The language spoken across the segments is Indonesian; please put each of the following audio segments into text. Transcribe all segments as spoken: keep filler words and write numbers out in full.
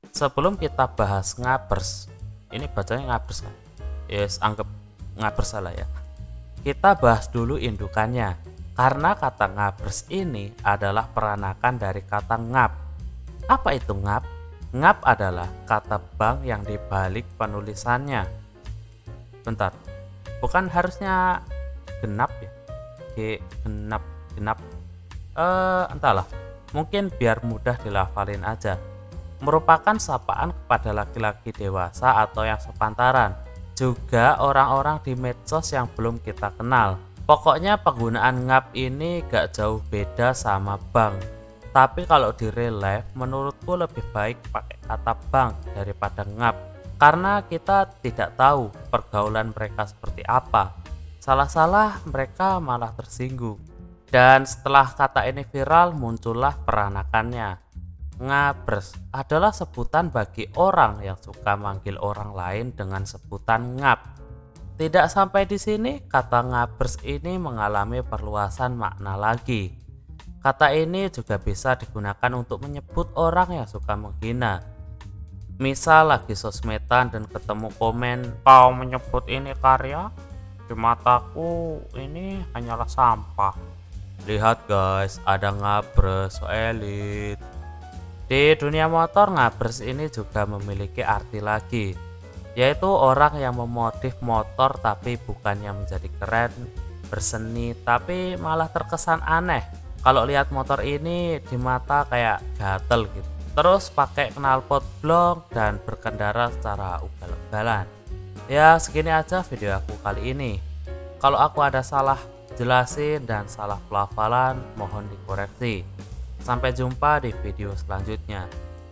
Sebelum kita bahas ngabers, ini bacanya ngabers kan? Yes, anggap ngabers salah ya. Kita bahas dulu indukannya. Karena kata ngabers ini adalah peranakan dari kata ngap. Apa itu ngap? Ngap adalah kata bank yang dibalik penulisannya. Bentar, bukan harusnya genap ya? G genap genap. Eh, entahlah. Mungkin biar mudah dilafalin aja. Merupakan sapaan kepada laki-laki dewasa atau yang sepantaran. Juga orang-orang di medsos yang belum kita kenal. Pokoknya penggunaan ngap ini gak jauh beda sama bank. Tapi kalau di real life menurutku lebih baik pakai kata bank daripada ngap. Karena kita tidak tahu pergaulan mereka seperti apa. Salah-salah mereka malah tersinggung. Dan setelah kata ini viral muncullah peranakannya. Ngabers adalah sebutan bagi orang yang suka manggil orang lain dengan sebutan ngap. Tidak sampai di sini, kata ngabers ini mengalami perluasan makna lagi. Kata ini juga bisa digunakan untuk menyebut orang yang suka menghina. Misal lagi sosmedan dan ketemu komen, "Kau menyebut ini karya? Di mataku ini hanyalah sampah." Lihat guys, ada ngabers so elit. Di dunia motor, ngabers ini juga memiliki arti lagi, yaitu orang yang memodif motor tapi bukannya menjadi keren, berseni, tapi malah terkesan aneh. Kalau lihat motor ini di mata kayak gatel gitu. Terus pakai knalpot blong dan berkendara secara ugal-ugalan. Ya segini aja video aku kali ini. Kalau aku ada salah jelasin dan salah pelafalan mohon dikoreksi. Sampai jumpa di video selanjutnya.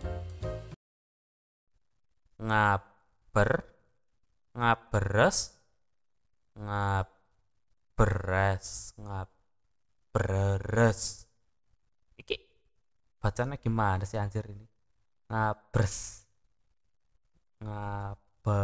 Ngaber, ngaberes, ngabres, ngabreres. Iki bacanya gimana sih anjir ini? Ngabres, ngabe,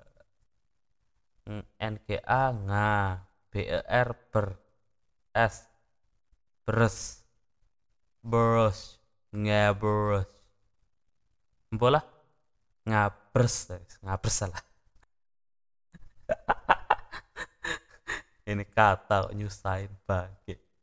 nga, nga, ber, ber, s, beres. Bros, ngabers, bola, ngabers, ngabers salah. Ini kata nyusahin banget.